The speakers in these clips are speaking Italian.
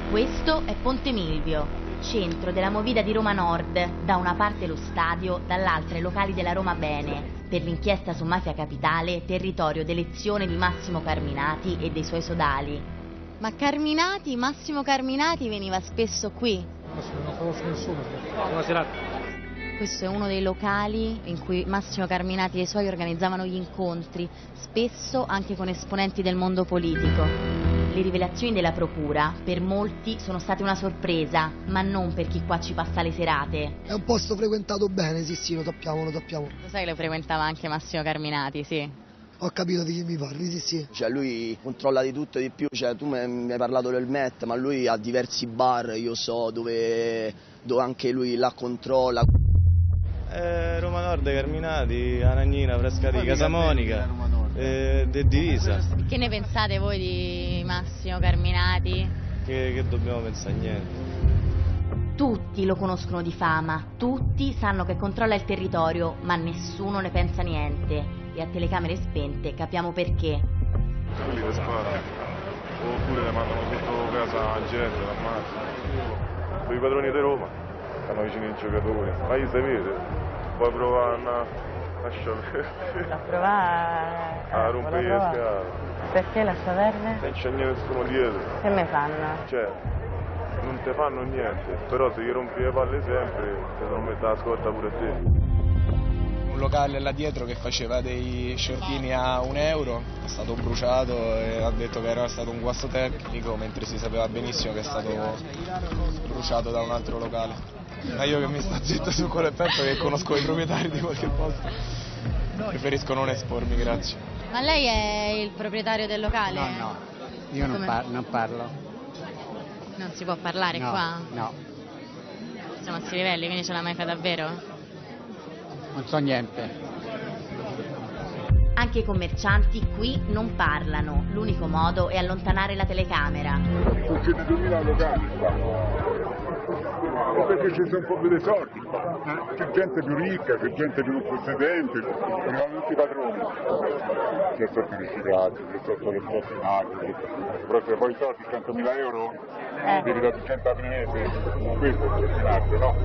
Questo è Ponte Milvio, centro della movida di Roma Nord, da una parte lo stadio, dall'altra i locali della Roma Bene, per l'inchiesta su Mafia Capitale, territorio d'elezione di Massimo Carminati e dei suoi sodali. Ma Massimo Carminati veniva spesso qui? Non conosco nessuno. Buona serata. Questo è uno dei locali in cui Massimo Carminati e i suoi organizzavano gli incontri, spesso anche con esponenti del mondo politico. Le rivelazioni della procura per molti sono state una sorpresa, ma non per chi qua ci passa le serate. È un posto frequentato bene, sì, lo sappiamo. Lo sai che lo frequentava anche Massimo Carminati, sì? Ho capito di chi mi parli, sì. Cioè lui controlla di tutto e di più, cioè tu mi hai parlato del Met, ma lui ha diversi bar, io so, dove anche lui la controlla. Roma Nord, Carminati, Anagnina, Frascati, Casamonica, Divisa. Che ne pensate voi di Massimo Carminati? Che dobbiamo pensare? Niente. Tutti lo conoscono di fama, tutti sanno che controlla il territorio, ma nessuno ne pensa niente. E a telecamere spente capiamo perché. Quelli le sparano, oppure le mandano sotto casa a gente, l'ammazzano. I padroni di Roma stanno vicino ai giocatori, ma io si vede. Puoi provare a sciopero. A provare a rompere le scale. Perché lascia perdere? Non c'è nessuno dietro. Che me fanno? Cioè, non ti fanno niente, però se gli rompi le palle sempre, ti devono mettere la scorta pure a te. Un locale là dietro che faceva dei shortini a €1 è stato bruciato e ha detto che era stato un guasto tecnico, mentre si sapeva benissimo che è stato bruciato da un altro locale. Ma io che mi sto zitto su quello penso che conosco i proprietari di qualche posto. Preferisco non espormi, grazie. Ma lei è il proprietario del locale? No, io non parlo. Non si può parlare qua? No. Siamo a Sirivelli, quindi ce l'ha mai fa davvero? Non so niente. Anche i commercianti qui non parlano, l'unico modo è allontanare la telecamera. Sono 100.000 locali qua. Perché ci sono un po' più dei soldi qua. C'è gente più ricca, c'è gente più possedente, arrivano tutti i padroni. C'è sotto i riciclati, c'è sotto le stazionate, però se poi i soldi 100.000 euro, devi dare 100 al mese, questo è il stazionario, no?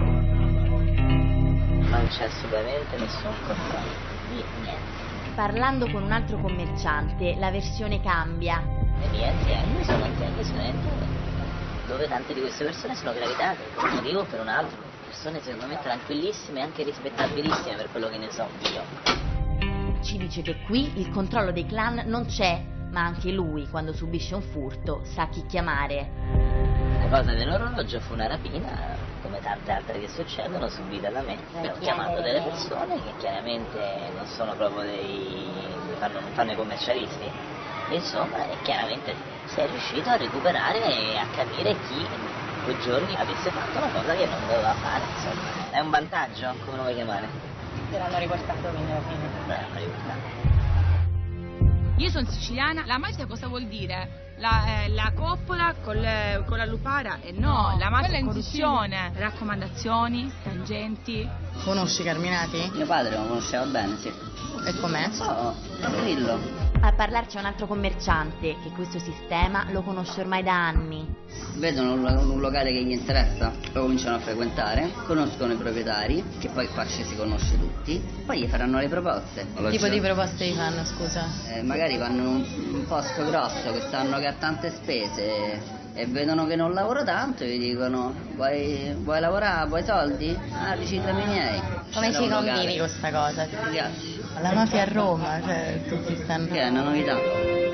Non c'è assolutamente nessun controllo di niente. Parlando con un altro commerciante, la versione cambia. Le mie aziende sono aziende dove tante di queste persone sono gravitate per un motivo o per un altro. Persone secondo me tranquillissime e anche rispettabilissime per quello che ne so io. Ci dice che qui il controllo dei clan non c'è, ma anche lui, quando subisce un furto, sa chi chiamare. La cosa dell'orologio fu una rapina, come tante altre che succedono, subita da me. Ho chiamato delle persone che chiaramente non sono proprio non fanno i commercialisti. Insomma, e chiaramente si è riuscito a recuperare e a capire chi quei giorni avesse fatto una cosa che non doveva fare, insomma. È un vantaggio, come lo vuoi chiamare? Te l'hanno riportato quindi alla fine. L'hanno riportato. Io sono siciliana, la mafia cosa vuol dire? La coppola con la lupara? No, la mafia è corruzione, raccomandazioni, tangenti. Conosci Carminati? Mio padre lo conosceva bene, sì. E com'è? Non so, tranquillo. A parlarci a un altro commerciante che questo sistema lo conosce ormai da anni. Vedono un locale che gli interessa, lo cominciano a frequentare, conoscono i proprietari, che poi qua ci si conosce tutti, poi gli faranno le proposte. Che tipo di proposte gli fanno, scusa? Magari vanno in un posto grosso che sanno che ha tante spese e vedono che non lavoro tanto e gli dicono vuoi lavorare, vuoi soldi? Riciclami i miei. Come ci convivi questa cosa? Mi piace. La mafia a Roma, cioè tutti stanno... Che è una novità.